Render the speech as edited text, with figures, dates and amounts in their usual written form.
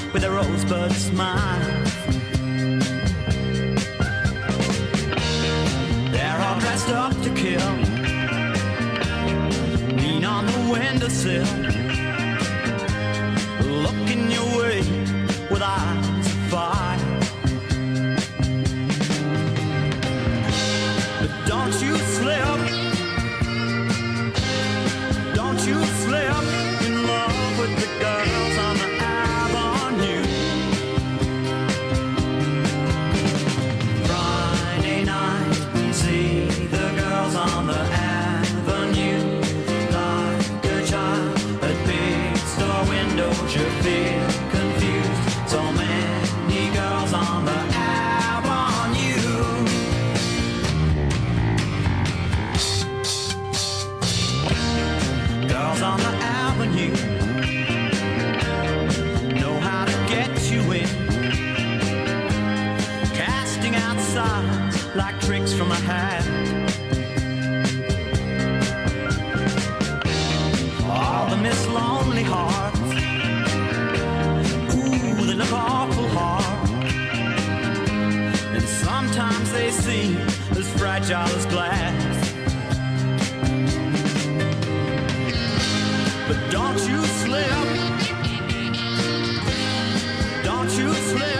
with a rosebud smile. They're all dressed up to kill, lean on the windowsill, looking your way with eyes of fire. But don't you slip, don't you slip in love with the girls on the avenue. Friday night, see the girls on the avenue. Like a child at big store windows, you feel confused. So many girls on the avenue. Girls on the avenue know how to get you in, casting out signs like tricks from a hat. All the Miss Lonely Hearts, ooh, they look awful hard, and sometimes they seem as fragile as glass. But don't you slip, don't you slip